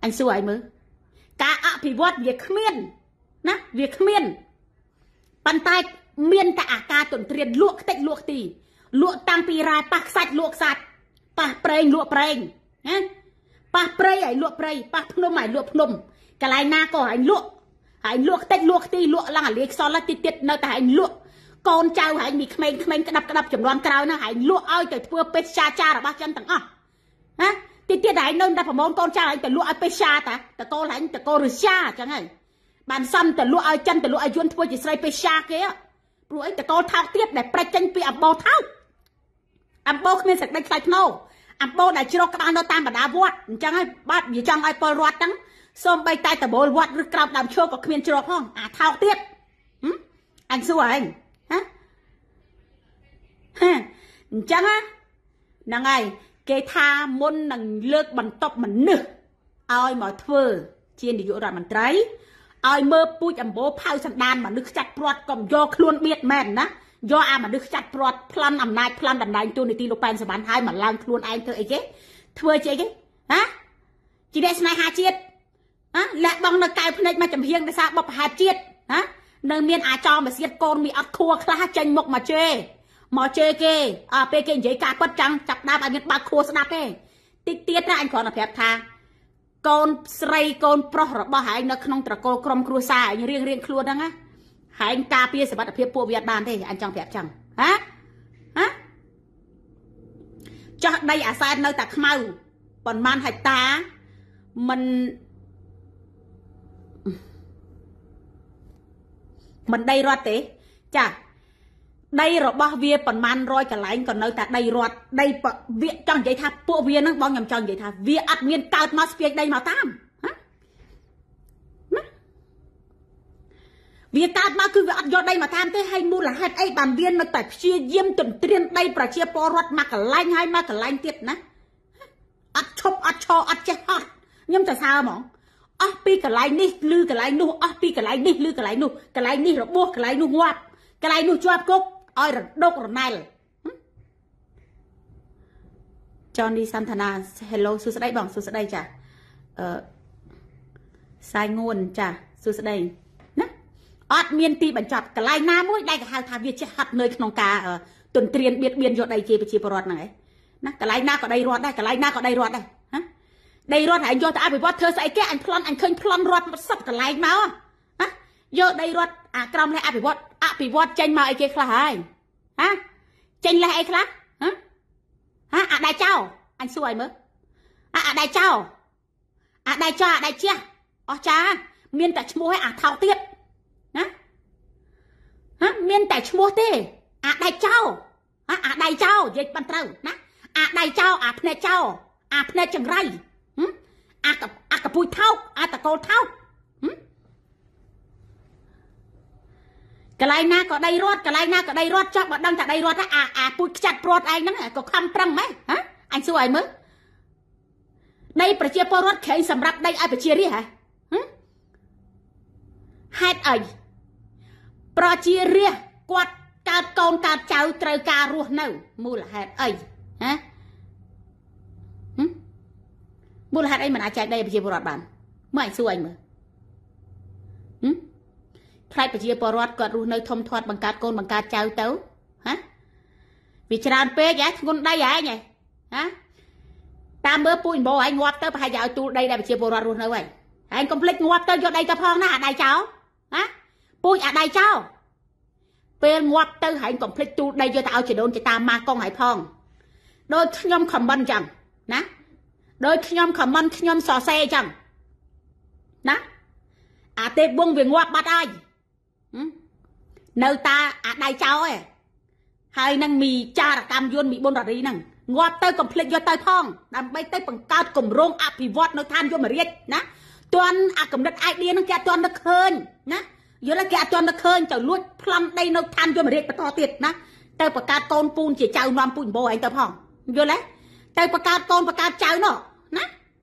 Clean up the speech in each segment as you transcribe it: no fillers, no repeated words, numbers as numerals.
anh xui ai mơ cá ạ thì vót việc miên nè việc miên bàn tay miên cả ca tuần tiền luộc tách luộc tì luộc tăng pi ra bạc sạch luộc sạch bạc prey luộc prey nhá bạc prey ấy luộc prey bạc phnom ấy luộc phnom cái này na có anh luộc tách luộc tì luộc là liệt so là tiệt tiệt nơi tại anh luộc con trâu anh bị khmeng cái đập chấm đoan cao nó anh luộc ơi từ vừa pê cha cha là bác chân tặng hả tiệt tiệt này nơi ta phải món con trâu anh từ luộc pê cha ta từ cô anh từ cô rồi cha chẳng hạn bàn xăm từ luộc ơi chân từ luộc ơi yuan thua chỉ xây pê cha kia rồi từ cô thao tiết để pray chân pi ẩm bò thao ẩm bò không sạch đánh sạch nô ẩm bò đại chiro các nó tam và đá vót chẳng ai bắt gì chẳng ai pol rót trắng xôm bay tay từ bồ vót rực cào đàm chua có khmiên chiro không thao tiết anh xua anh chẳng á nằng ngày cái tha môn nằng lược bằng tóc mình nực ai mà thưa chiên đi dỗ ra mình trái ai mơ pui ẩm bố phao sẵn đàn mà nước chặt prot còn do luôn biết mền á do mà nước chặt prot plan ẩm nai plan đầm nai tôi này ti lục pan sẽ bán hai mà lang luôn anh thưa ấy chứ thưa chị chứ hả chị đây này hai chiết hả lại bằng nó cài phơi mà chầm hiên để sao bọc hai chiết hả nơi miền cho mà xiết con mi ắt khua khla chanh mộc mà chê kê pe kê giấy cá quất trắng chặt đáp anh biết ba khua đáp kê tiết ra anh còn là phép tha con sray con pro rồi bao hải nó không trả cô krom cua xa riêng luôn đó á hải anh ca pia sẽ bắt được phép bộ Việt Nam thế anh trong phép chẳng hả cho đây sai nơi tạc mau còn man hạch ta mình đây rót thế chả đây rồi bao vía còn man roi cả lại còn nơi ta đây rót đây viện trong giấy tháp bộ viên nó bao nhầm trong giấy tháp vía admin cao mà spiek đây mà tam vía cao mà cứ việc do đây mà tam thế hay mua là hai ấy bàn viên nó tại chia diêm tuần tiền đây và chia po rót mà cả lanh hay mà cả lanh tiệt nè ắt chop ắt cho ắt chết hot nhưng tại sao mà pi cả lanh đi lư cả lanh nu pi cả lanh đi lư cả lanh đi rồi buộc cả lanh nu ngoặt cái này nu cho cốc ơi rồi đốt rồi này Johnny Santana hello su đây bằng su đây chả sai ngôn chả su đây nè ớt miên ti bẩn chọt cái này na mũi đây cái hai thằng việt chết hạt nơiក្នុងការtuần tiền biệt biên vô đây chia về chia bọt này nè cái này na có đây rót đây cái này na có đây rót đây hả đây rót anh vô ta bị bọt thơ sai cái anh khơi plon rót sắp cái này máu hả vô đây rót trong này bị vót chanh mà ai kia khla hai hả chanh là ai khla hả đại cháu anh xuôi mới đại cháu đại cho đại chia cha miên tại mua hay thao tiết hả miên tại mua thế đại cháu dịch ban trâu nè đại cháu phê cháu phê chẳng ray cả bùi thao ta cô thao cái này na có đây rót cái này na có đây rót cho bọn đang tại đây rót á bụi chặt rót anh nó có khăm trăng mấy hả anh xui ai mới đây phải chia po rót khởi sầm rạp đây ai phải chia đi hả hai ấy pro chia ria quạt cát con cát cháu trời cà ruột nào mua là hai ấy hả mua là hai ấy mà ai chạy đây phải chia po rót bàn mới anh xui anh mớiใครไปเชียร์ปอร์ตก็รู้ในทอมทอดบังการโกนบังการเจ้าเต้าฮะวิจารณ์เป๊ะยักษ์คนได้ยังไงฮะตามเบอร์ปุ่นบอกไอ้งวดเต้าไปหายาวตูได้ไปเชียร์ปอร์ตรู้ในวันไอ้คอมพลีทงวดเต้าโยได้จะพองนะได้เจ้าฮะปุ่นได้เจ้าเป็นงวดเต้าไอ้คอมพลีทตูได้โยจะเอาจะโดนจะตามมากองไอ้พองโดยขยมขมันจังนะโดยขยมขมันขยมสอเซจังนะเตะบงเวียงงวดบัดไอnơi ta đại cháu ấy hai năng mì cha là cam yuan bị bôn ra đi năng ngọt tới complete do tới phong làm bay tới bằng cao cùng rong bị vót nó than vô mà riết nè toàn cầm đất ai đi nó kia toàn nó khơi nè giờ là kia toàn nó khơi chở luôn plum đây nó than vô mà riết to tiệt nè tới bằng cao tôn pun chỉ chào nam pun bò anh tới phong vô lấy tới bằng cao tôn bằng cao chào nó nè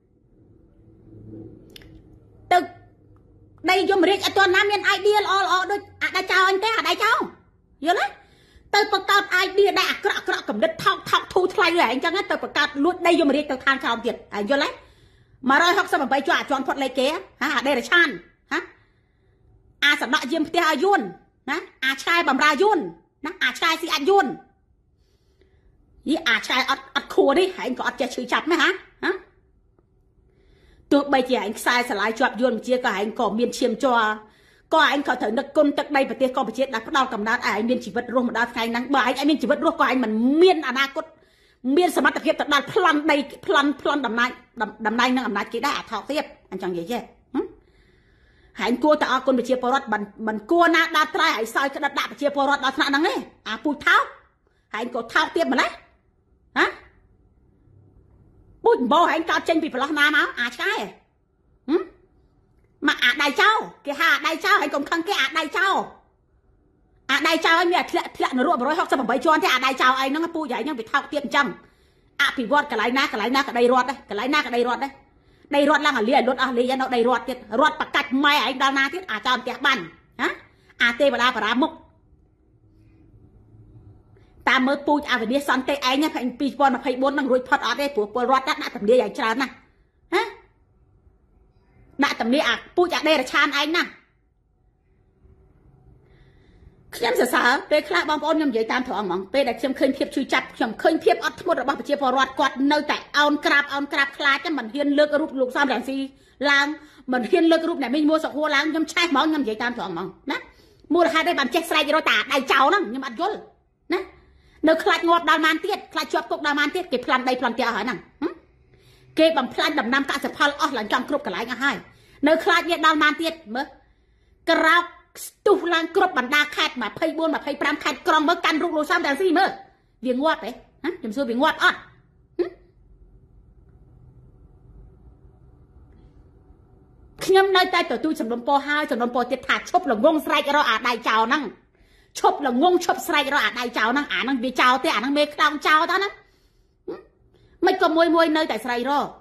từ đây vô mà riêng toàn nam nhân idea đôi đại cháu anh thế đại cháu nhớ đấy tới bậc cao idea đại cọ cầm đất thọc thu thay lại anh chẳng hết tới bậc cao luôn đây vô mà riêng tới than sao thiệt nhớ đấy 168ជាប់ជន់ផុតលេខគេហ่าដេរឆានហ่าអាសដកយាមផ្ទះឲ្យយួនណាអាឆ្កែបំរើយួនណាអាឆ្កែស៊ីអាចយួនយីអាឆ្កែអត់ខួរនេះឯងក៏អត់ចេះឈឺចាប់មែនហ่าទោះបីជាឯងខ្សែស្រឡាយជាប់យួនជាក៏ឯងក៏មានឈាមជ័រក៏ឯងក៏ត្រូវនឹកគុណទឹកដីប្រទេសកម្ពុជាដែលផ្ដល់កំណើតឲ្យឯងមានជីវិតរស់មកដល់ថ្ងៃហ្នឹងបើឯងមានជីវិតរស់ក៏ឯងមិនមានអនាគតមានសមត្ថភាពទៅដល់ប្លន់ដីប្លន់តំណែងនឹងអំណាចគេដែរអាថោកទៀតអញ្ចឹងនិយាយទេហែងគួរតែអរគុណប្រជាពលរដ្ឋមិនគួរណាដាក់ត្រៃឲ្យសោយក្តិតដាក់ប្រជាពលរដ្ឋដល់ថ្នាក់ហ្នឹងទេអាពូជថោកហែងក៏ថោកទៀតម្លេះហ៎ពូជបោហែងកើតចេញពីប្រឡោះណាមកអាឆ្កែមកអាដៃចោគេហៅអាដៃចោហែងកុំខឹងគេអាដៃចោអាដៃចោឲ្យមានធ្លាក់នរក168ជាន់ទេអាដៃចោឯងហ្នឹងពូជឯងហ្នឹងវាថោកទៀតអញ្ចឹងអភិវឌ្ឍកន្លែងណាក្តីរត់ដែរកន្លែងណាក្តីរត់ដែរដីរត់ឡើងអាលីឲ្យលុតអស់លីនៅដីរត់ទៀតរត់បកាច់ម៉ែឯងដល់ណាទៀតអាចោលផ្ទះបាញ់ហ៎អាទេវតាបារាមុខតាមមើលពូជអវិនិសន្តិឯង2024ហ្នឹងរួចផុតអត់ទេព្រោះពលរដ្ឋដាក់តម្រាយឲ្យច្រើនណាស់ហ៎ដាក់តម្រាយអាពូជអាដេរឆានឯងណាខ្ញុំសរសើរពេលខ្លះបងប្អូនខ្ញុំនិយាយតាមត្រង់ហ្មងពេលដែលខ្ញុំឃើញភាពឈឺចាប់ខ្ញុំឃើញភាពអត់ធ្មត់របស់ប្រជាពលរដ្ឋគាត់នៅតែអោនក្រាបខ្លាចមិនហ៊ានលើករូបលោកសំរងស៊ីឡើងមិនហ៊ានលើករូបអ្នកមីងមួសុខួរឡើងខ្ញុំឆេះហ្មងខ្ញុំនិយាយតាមត្រង់ហ្មងណាមូលហេតុអីបានចេះស្រែករត់តាដៃចោលហ្នឹងខ្ញុំអត់យល់ណានៅខ្លាចងាប់ដល់ម៉ានទៀតខ្លាចជាប់គុកដល់ម៉ានទៀតគេប្លន់ដីប្លន់ផ្ទះហើយហ្នឹងគេបំផ្លាញដំណាំកសិផលអស់ឡើងចំគ្រប់កន្លែងអស់ហើយនៅខ្លាចវាដល់ម៉ានទៀតមើលក្រោកស្ទុះឡើងគ្រប់បណ្ដាខេត្ត24 25ខេត្តក្រុងមើលកាន់រូបលោកសំរងស៊ីមើលវាងាប់ហ៎ខ្ញុំសួរវាងាប់អត់ខ្ញុំនៅតែទទួលសំណុំពរហើយសំណុំពរទៀតថាឈប់ល្ងងស្រែករកអាដៃចោលហ្នឹងឈប់ល្ងងឈប់ស្រែករកអាដៃចោលហ្នឹងអាហ្នឹងវាចោលទេអាហ្នឹងមេខ្លោងចោលតើហ្នឹងមិនក៏មួយនៅតែស្រែករក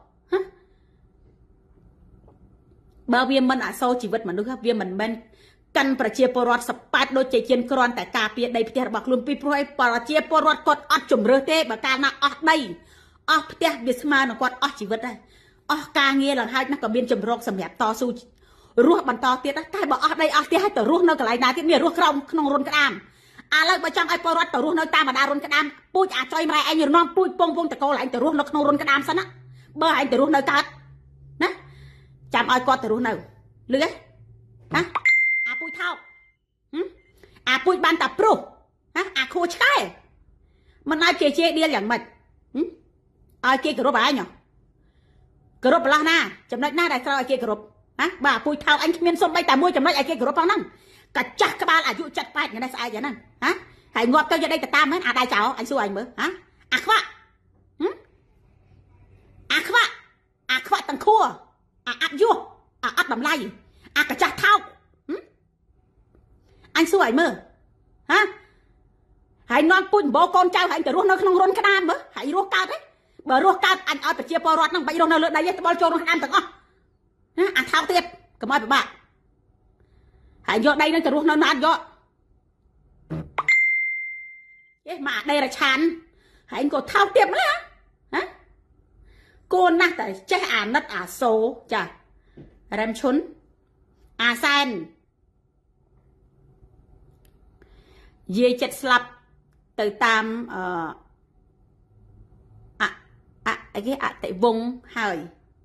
បើវាមិនអសូរជីវិតមនុស្សវាមិនមែនកាន់ប្រជាពលរដ្ឋសប៉ែតដូចជាជាគ្រាន់តែការពារដីផ្ទះរបស់ខ្លួនពីព្រោះឯប្រជាពលរដ្ឋគាត់អត់ជំរឿសទេបើកាលណាអស់ដីអស់ផ្ទះវាស្មើនឹងគាត់អស់ជីវិតដែរអស់ការងារឡើងហើយណាក៏មានចម្រោកសម្រាប់តស៊ូរស់បន្តទៀតតែបើអស់ដីអស់ផ្ទះហើយទៅរស់នៅកន្លែងណាទៀតមានរស់ក្រោមក្នុងរុនក្តាមឥឡូវបើចង់ឲ្យពលរដ្ឋទៅរស់នៅតាមបណ្ដារុនក្តាមពូជអាចុយម្រែឯងរំពូជពងតកូលឯងទៅរស់នៅក្នុងរុនក្តាមសិនណាបើឯងទៅរស់នៅកើតណាចាំឲ្យគាត់ទៅរស់នៅលឺទេណាអាពូជថោកអាពូជបានតែព្រោះណាអាខួឆ្កែមិនអាចជេឌៀលយ៉ាងម៉េចឲ្យគេគោរពឯងគោរពប្រឡោះណាចំណុចណាដែលត្រូវឲ្យគេគោរពណាបាទអាពូជថោកអញគ្មានសុំបីតែមួយចំណុចឲ្យគេគោរពផងហ្នឹងកាចាស់ក្បាលអាយុ78យ៉ាងនេះស្អែកយ៉ាងហ្នឹងហើយងាប់ទៅយកដីទៅតាមមែនអាដៃចោលអញសួរអញមើលអាខ្វាក់អាខ្វាក់ទាំងខួរអាអត់យោអាអត់តម្លៃអាកាចាស់ថោកអញសួរឲ្យមើលហើយនាំពូជបោកូនចៅហើយទៅរស់នៅក្នុងរុនក្តាមមើលហើយរស់កើតទេបើរស់កើតអញឲ្យប្រជាពលរដ្ឋហ្នឹងបាច់រស់នៅលើដីទេត្បល់ចូលរុនក្តាមទាំងអស់អាថោកទៀតកុំឲ្យពិបាកហើយយកដីហ្នឹងទៅរស់នៅណាត់យកមកអាដេរឆានហើយក៏ថោកទៀតម្ល៉េះគួរណាស់តែចេះអាណិតអាសូរចារ៉ែមឈុនអាសែនយាយចិត្តស្លាប់ទៅតាមអីគេអតិវងហើយ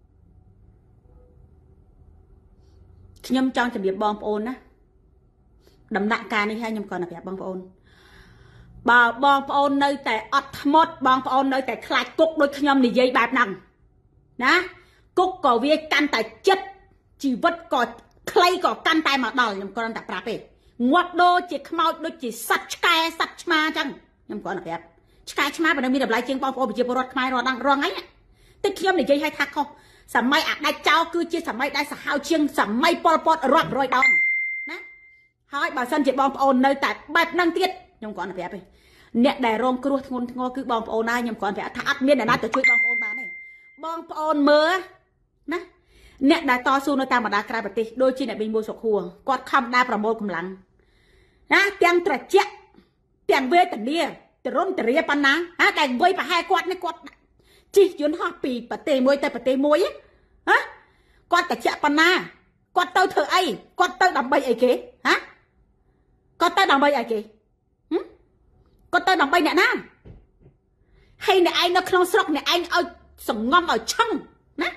ខ្ញុំចង់ជម្រាបបងប្អូនណាដំណាក់កាលនេះហើយខ្ញុំគាត់ប្រាប់បងប្អូនបើបងប្អូននៅតែអត់ធ្មត់បងប្អូននៅតែខ្លាចគុកដូចខ្ញុំនិយាយបែបហ្នឹងណាគុកក៏វាកាន់តែចិត្តជីវិតក៏ខ្លីក៏កាន់តែមកដល់ខ្ញុំគ្រាន់តែប្រាប់ទេងាប់ដូចជាខ្មោចដូចជាសត្វឆ្កែសត្វឆ្មាអញ្ចឹងខ្ញុំគ្រាន់តែប្រាប់ឆ្កែឆ្មាបើនៅមានតម្លៃជាងបងប្អូនប្រជាពលរដ្ឋខ្មែររត់រងហ្នឹងតែខ្ញុំនិយាយឲ្យថាខុសសម័យអតីតចោលគឺជាសម័យដែលសាហាវជាងសម័យប៉ុលពតរាប់រយដងណាហើយបើសិនជាបងប្អូននៅតែបែបហ្នឹងទៀតខ្ញុំគ្រាន់តែប្រាប់ទេអ្នកដែលរងគ្រោះធ្ងន់ធ្ងរគឺបងប្អូនណាខ្ញុំគ្រាន់តែប្រាប់ថាអត់មានអ្នកណាទៅជួយបងប្អូនបានទេបងប្អូនមើលណាអ្នកដែលតស៊ូនៅតាមបណ្ដាក្រៅប្រទេសដូចជាអ្នកមីងមួយសុខួរគាត់ខំដែរប្រមូលកម្លាំងណាទាំងត្រជាក់ទាំងវេទនាទរំទរាប៉ុណ្ណាតែវ័យប្រហែលគាត់នេះគាត់ជិះយន្តហោះពីប្រទេសមួយទៅប្រទេសមួយฮะគាត់តែជាប៉ុណ្ណាគាត់ទៅធ្វើអីគាត់ទៅដើម្បីអីគេហ៎គាត់ទៅដើម្បីអីគេគាត់ទៅដើម្បីអ្នកណាហើយអ្នកឯងនៅក្នុងស្រុកអ្នកឯងឲ្យសងំឲ្យឆឹងណា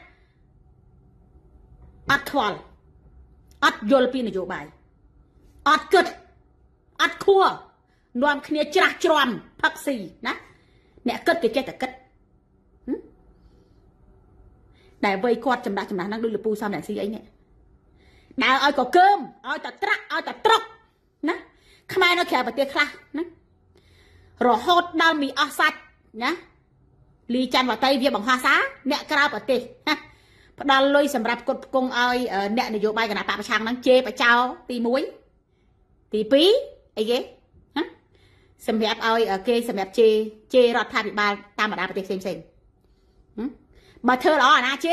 អត់ខ្វល់អត់យល់ពីនយោបាយអត់គិតអត់ខួរនាំគ្នាច្រាស់ច្រាំផឹកស៊ីណាអ្នកគិតគេចេះតែគិតតែវ័យគាត់ចំណាស់ហ្នឹងដូចលពូសំអ្នកស៊ីអីនេះដើរឲ្យកកើមឲ្យតែត្រាក់ឲ្យតែត្រុកណាខ្មែរនៅក្រៅប្រទេសខ្លះណារហូតដល់មីអស់សាច់ណាលីច័ន្ទវតីវាបង្ហាសាអ្នកក្រៅប្រទេសណាផ្ដល់លុយសម្រាប់គុតផ្គង់ឲ្យអ្នកនយោបាយគណៈបកប្រឆាំងហ្នឹងជេរបចោទី1ទី2អីគេណាសម្រាប់ឲ្យគេសម្រាប់ជេរដ្ឋាភិបាលតាមបណ្ដាប្រទេសផ្សេងបើធ្វើល្អអាណាជេ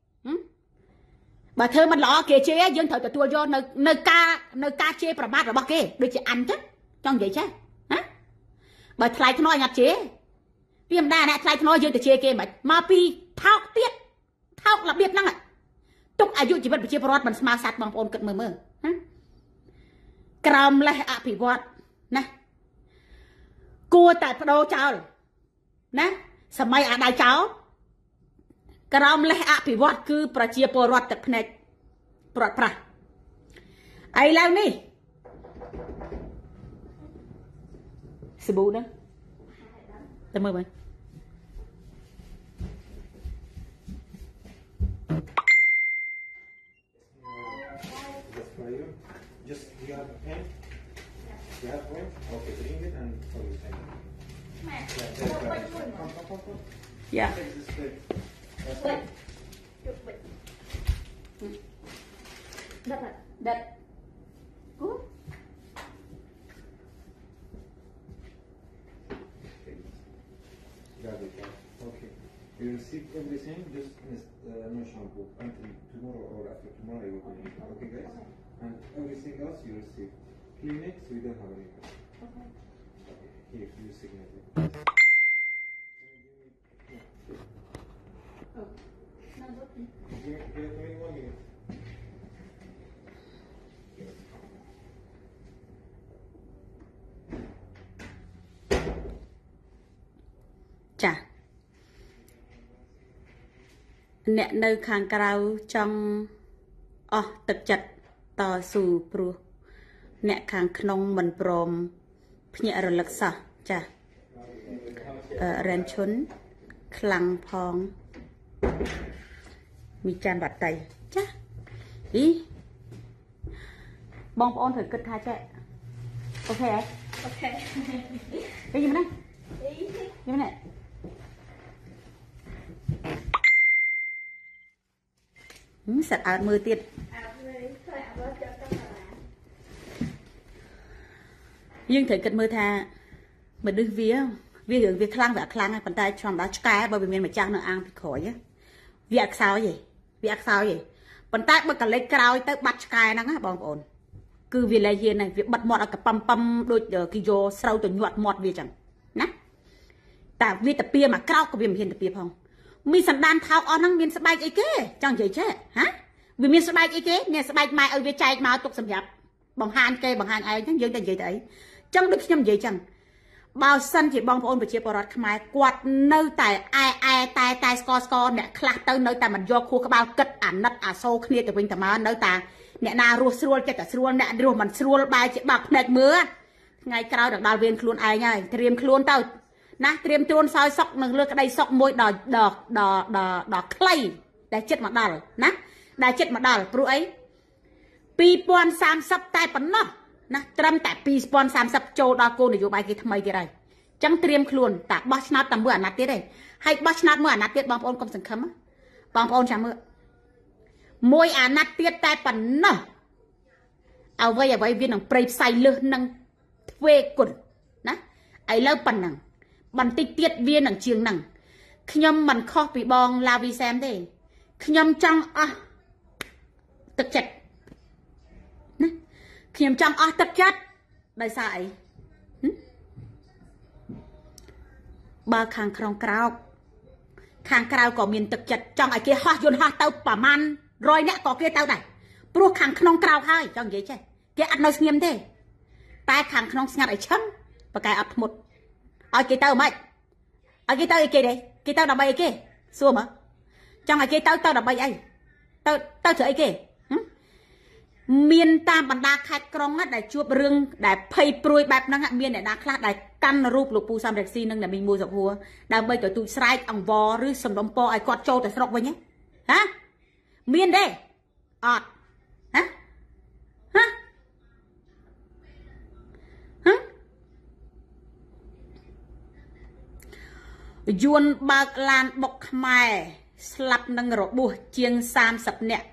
បើធ្វើមិនល្អគេជេយើងត្រូវទទួលយកនៅការជេរប្រមាថរបស់គេដូចជាអញចឹងចង់និយាយចេះណាបើថ្លៃធ្នូអញអត់ជេរវាមិនដែរអ្នកថ្លៃធ្នូយើងទៅជេរគេមិនមកពីថោកទៀតថោករបៀបហ្នឹងទុកអាយុជីវិតប្រជាពលរដ្ឋមិនស្មើសัตว์បងប្អូនគិតមើលណាក្រមលេះអភិវឌ្ឍណាគួរតែបដូរចោលណាសម័យអាដៃចោលក្រមលេះអភិវឌ្ឍគឺប្រជាពលរដ្ឋទឹកភ្នែកប្រត់ប្រាស់ឥឡូវនេះសាប៊ូហ្នឹងតែមើលមើល Just you have a pen? You have one? Okay, bring it and for you. Yeah. Take this plate. That. Good. Got it. Okay. You receive everything, just no shampoo until tomorrow or after tomorrow you will be. Okay, guys? And everything else you receive. Kleenex, we don't have any. Okay. Here, you signature. Give me 1 minute. ចាអ្នកនៅខាងក្រៅចង់អស់ទឹកចិត្តតស៊ូព្រោះអ្នកខាងក្នុងមិនព្រមភ្ញាក់រលឹកសោះចារ៉ែនឈុនខ្លាំងផងមីចាន់បាត់តៃចាអីបងប្អូនត្រូវគិតថាចេះអូខេអូខេវិញមិនណាវិញមិនណាសាត់អើតមើលទៀតយើងត្រូវគិតមើលថាមនុស្សវារឿងវាខ្លាំងវាអត់ខ្លាំងហើយប៉ុន្តែធម្មតាឆ្កែបើវាមានម្ចាស់នៅអាងពីក្រោយវាអត់ខ្សោយទេវាអត់ខ្សោយទេប៉ុន្តែបើកលេចក្រោយទៅបាត់ឆ្កែហ្នឹងណាបងប្អូនគឺវាលែងហ៊ានហើយវាបិទមាត់ឲ្យកប៉ំដូចគេយកស្រូវទៅញាត់មាត់វាចឹងណាតែវាតាពីមកក្រោកក៏វាមិនហ៊ានតាពីផងមីសណ្ដានថោកអស់ហ្នឹងមានស្បែកអីគេចង់និយាយចេះហ៎វាមានស្បែកអីគេនេះស្បែកម៉ែឲ្យវាចែកមកទុកសម្រាប់បង្ហាញគេបង្ហាញឯងចឹងយើងតែនិយាយទៅអីចឹងដូចខ្ញុំនិយាយចឹងបើសិនជាបងប្អូនប្រជាពលរដ្ឋខ្មែរគាត់នៅតែតែស្កអ្នកខ្លះទៅនៅតែមិនយកខួរក្បាលគិតអាណិតអាសូរគ្នាទៅវិញទៅមកនៅតែអ្នកណារស់ស្រួលចិត្តតែស្រួលអ្នករស់មិនស្រួលបែរជាបាក់ភ្នែកមើលថ្ងៃក្រោយដល់វេនខ្លួនឯងហើយត្រៀមខ្លួនទៅណាត្រៀមទួនសោយសុកនឹងលើក្តីសុកមួយដល់ខ្លីដែលចិត្តមកដល់ណាដែលចិត្តមកដល់ព្រោះអី2030តែប៉ុណ្ណោះណាត្រឹមតែ2030ចូលដល់គោលនយោបាយគេថ្មីទៀតហើយអញ្ចឹងត្រៀមខ្លួនតែបោះឆ្នោតតែមួយអាណត្តិទៀតទេហើយបោះឆ្នោតមួយអាណត្តិទៀតបងប្អូនកុំសង្ឃឹមបងប្អូនចាំមើលមួយអាណត្តិទៀតតែប៉ុណ្ណោះអ្វីវានឹងប្រៃផ្សៃលឹះនឹងទ្វេគុណណាឥឡូវប៉ុណ្ណឹងបន្តិចទៀតវានឹងជាងហ្នឹងខ្ញុំមិនខុសពីបងឡាវីសែមទេខ្ញុំចង់អស់ទឹកចិត្តណាខ្ញុំចង់អស់ទឹកចិត្តដោយសារអីបើខាងក្នុងក្រោកខាងក្រៅក៏មានទឹកចិត្តចង់ឲ្យគេហោះយន្តហោះទៅប្រមាណ100 នាក់ក៏គេទៅដែរព្រោះខាងក្នុងក្រៅហើយចង់និយាយចេះគេអត់នៅស្ងៀមទេតែខាងក្នុងស្ងាត់ឲ្យឈឹងប្រកែអត់ធ្មត់ឲ្យគេទៅមិនឲ្យគេទៅអីគេទេគេទៅដើម្បីអីគេសួរមើលចង់ឲ្យគេទៅដើម្បីអីទៅធ្វើអីគេមានតាមបណ្ដាខេត្តក្រុងដែលជួបរឿងដែលភ័យព្រួយបែបហ្នឹងមានអ្នកណាខ្លះដែលកាន់រូបលោកពូសំរងស៊ីនឹងតែមីមួយសុខហួរដើម្បីទៅទូចស្រែកអង្វរឬសំដុំពរឲ្យគាត់ចូលទៅស្រុកវិញហ៎មានទេអត់ហ៎យួនបើកឡានបុកខ្មែរស្លាប់នឹងរបួសជាង30 នាក់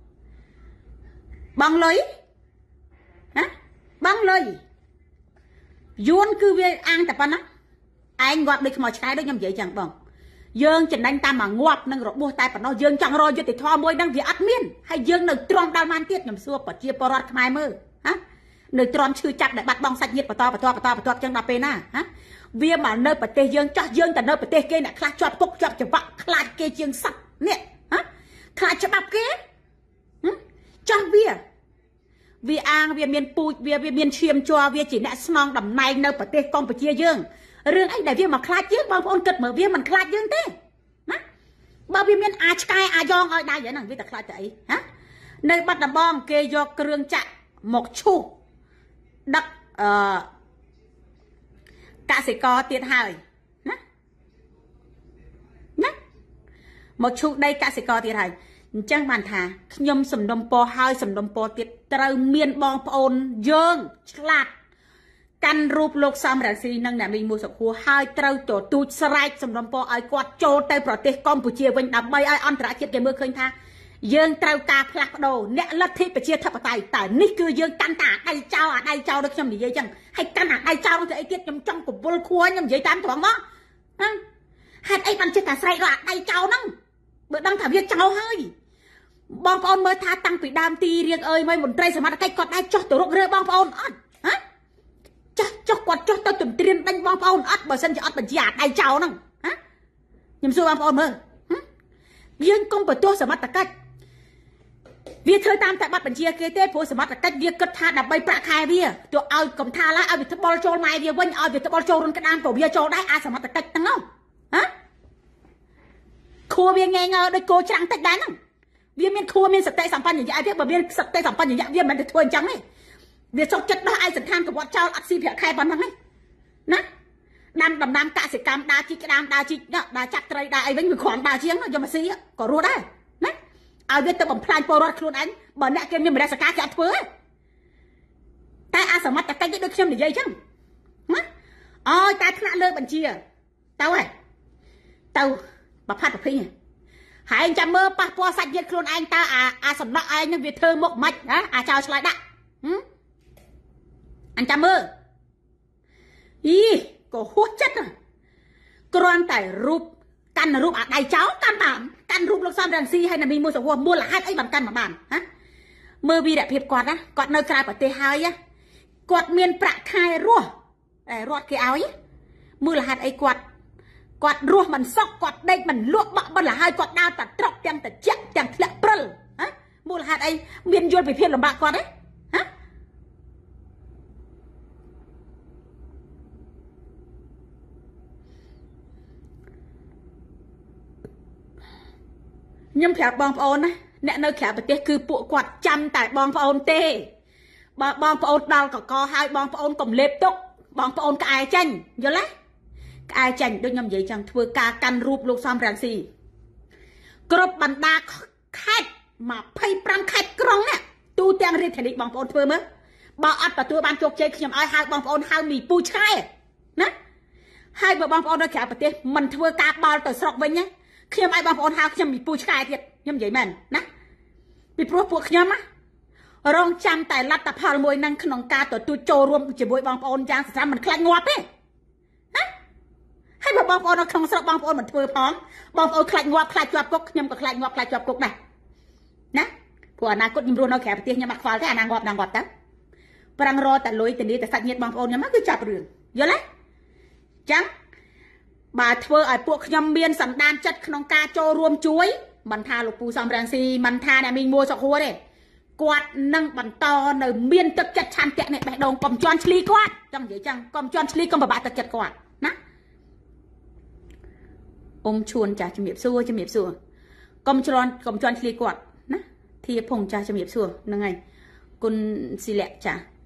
បងលុយហ៎បងលុយយួនគឺវាអាងតែប៉ុណ្ណាឯងងាប់ដូចខ្មោចឆ្កែដូចខ្ញុំនិយាយចឹងបងយើងចំណេញតាមមកងាប់នឹងរបួសតែប៉ុណ្ណោះយើងចង់រកយុត្តិធម៌មួយហ្នឹងវាអត់មានហើយយើងនៅទ្រាំដល់បានទៀតខ្ញុំសួរប្រជាពលរដ្ឋខ្មែរមើលហ៎នៅទ្រាំឈឺចាប់ដែលបាត់បង់សាច់ញាតិបន្តចឹងដល់ពេលណាហ៎វាមកនៅប្រទេសយើងចោះយើងទៅនៅប្រទេសគេអ្នកខ្លះជាប់គុកជាប់ច្បាប់ខ្លាចគេជាងសត្វនេះហ៎ខ្លាចច្បាប់គេចោះវាអាងវាមានពូជវាមានឈាមជ័រវាជាអ្នកស្នងតំណែងនៅប្រទេសកម្ពុជាយើងរឿងអីដែលវាមកខ្លាចយើងបងប្អូនគិតមើលវាមិនខ្លាចយើងទេណាបើវាមានអាឆ្កែអាយ៉ងឲ្យដៃហ្នឹងវាតែខ្លាចតែអីហ៎នៅបាត់ដំបងគេយកគ្រឿងចាក់មកឈូសដឹកកសិករទៀតហើយណាមកឈូសដីកសិករទៀតហើយអញ្ចឹងបានថាខ្ញុំសំណុំពរហើយសំណុំពរទៀតត្រូវមានបងប្អូនយើងឆ្លាតកាន់រូបលោកសំរងស៊ីនិងអ្នកមីងមួយសុខហួរហើយត្រូវទទូចស្រែកសំណុំពរឲ្យគាត់ចូលទៅប្រទេសកម្ពុជាវិញដើម្បីឲ្យអន្តរជាតិគេមើលឃើញថាយើងត្រូវការផ្លាស់ប្ដូរអ្នកលទ្ធិប្រជាធិបតេយ្យតែនេះគឺយើងកាន់តែអាដៃចោលដូចខ្ញុំនិយាយចឹងហើយកាន់អាដៃចោលទៅអីទៀតខ្ញុំចង់កវល់ខួរខ្ញុំនិយាយតាមត្រង់មកហេតុអីបានចេះតែស្រែករកអាដៃចោលហ្នឹងបើដឹងថាវាចោលហើយបងប្អូនមើលថាតាំងពីដើមទីរៀងអើយមកមន្ត្រីសមត្ថកិច្ចគាត់ដែរចុះទៅរុករើបងប្អូនអត់ហ៎ចុះគាត់ចុះទៅទន្ទ្រានដេញបងប្អូនអត់បើសិនជាអត់បញ្ជាអាដៃចោលហ្នឹងហ៎ខ្ញុំសួរបងប្អូនមើលយើងកុំបន្ទោសសមត្ថកិច្ចវាធ្វើតាមតែប័ណ្ណបញ្ជាគេទេព្រោះសមត្ថកិច្ចវាគិតថាដើម្បីប្រាក់ខែវាទៅឲ្យកំថាឡើយឲ្យវាត្បល់ចូលម៉ែវាវិញឲ្យវាត្បល់ចូលរុនក្តាមក៏វាចូលដែរអាសមត្ថកិច្ចហ្នឹងហ៎ខួរវាងែងដូចគោច្រាំងតិចដែរហ្នឹងវាមានខួរមានសតិសម្បញ្ញៈទេបើមានសតិសម្បញ្ញៈវាមិនទៅធ្វើអញ្ចឹងទេវាចុកចិត្តដោះឯកសណ្ឋានកវត្តចោលអត់ស៊ីប្រាក់ខែប៉ុណ្ណឹងទេណាដាំដំណាំកសិកម្មដើរជីកក្តាមដើរជីកដើរចាក់ត្រីដើរអីវិញវាគ្រាន់ដើរជាងយកមកស៊ីក៏រស់ដែរណាឲ្យវាទៅបំផ្លាញពលរដ្ឋខ្លួនឯងបើអ្នកគេមានមនសិការគេអត់ធ្វើទេតែអាសមត្ថកិច្ចដូចខ្ញុំនិយាយអញ្ចឹងណាអើយតែថ្នាក់លើបញ្ជាទៅហើយទៅបផាត់ប្រភេទហើយចាំមើលប៉ះពាល់សាច់ញាតិខ្លួនឯងតើអាសំណក់ឯងនឹងវាធ្វើមុខមិនណាអាចោលឆ្លើយដាក់អញចាំមើលក៏ហួសចិត្តគ្រាន់តែរូបកាន់រូបអាដៃចោលកាន់បានកាន់រូបលោកសំរងស៊ីហើយណាមីមួយសុខហួរមូលហេតុអីបានកាន់មកបានហ៎មើលវីរភាពគាត់ណាគាត់នៅក្រៅប្រទេសហើយគាត់មានប្រាក់ខែរស់តែរត់គេឲ្យមូលហេតុអីគាត់រស់មិនសុខគាត់ដេកមិនលក់បាក់បិលហើយគាត់ដើរតែត្រកទាំងតិចទាំងធ្លាក់ព្រិលហ៎មូលហេតុអីមានយល់ពីភាពលំបាកគាត់ទេហ៎ខ្ញុំប្រាប់បងប្អូនណាអ្នកនៅក្រៅប្រទេសគឺពួកគាត់ចាំតែបងប្អូនទេបើបងប្អូនដល់កកហើយបងប្អូនកុំលេបទុកបងប្អូនក្អែចេញយល់ទេក្អែចេញដូចខ្ញុំនិយាយចឹងធ្វើការកាន់រូបលោកសំរងស៊ីគ្រប់បណ្ដាខេត្ត25ខេត្តក្រុងនេះទូទាំងរាជធានីបងប្អូនធ្វើមើលបើអត់ទទួលបានជោគជ័យខ្ញុំឲ្យហៅបងប្អូនហៅមីពូឆ្កែណាហើយបើបងប្អូននៅក្រៅប្រទេសមិនធ្វើការបល់ទៅស្រុកវិញណាខ្ញុំឲ្យបងប្អូនហៅខ្ញុំមីពូឆ្កែទៀតខ្ញុំនិយាយមែនណាពីព្រោះពួកខ្ញុំរងចាំតែលទ្ធផលមួយនឹងក្នុងការទទួលចូលរួមជាមួយបងប្អូនយ៉ាងស្រាំមិនខ្លាចងាប់ទេណាហើយបើបងប្អូននៅក្នុងស្រុកបងប្អូនមិនធ្វើផងបងប្អូនខ្លាចងាប់ខ្លាចជាប់គុកខ្ញុំក៏ខ្លាចងាប់ខ្លាចជាប់គុកដែរណាព្រោះអនាគតខ្ញុំរស់នៅក្រៅប្រទេសខ្ញុំអត់ខ្វល់ទេអាណាងាប់ទៅប្រាំងរតែលុយធានាតែសាច់ញាតិបងប្អូនខ្ញុំគឺចាប់រឿងយល់ទេចឹង bà thưa ai buộc nhom miên sẵn đan chất không ca cho ruộng chuối bắn tha lục pù xong ràng si bắn tha này mình mua sọc hua đây quạt nâng bắn to nơi miên tức chất chan kẹt này bẻ đồng cầm choan chli quạt chẳng vậy chẳng cầm choan chli cầm bà bạ tức chất quạt ná ông chuồn trả cho miệp xua cầm choan chli quạt ná thì phong trả cho miệp xua nâng ngày con xì lẹ trả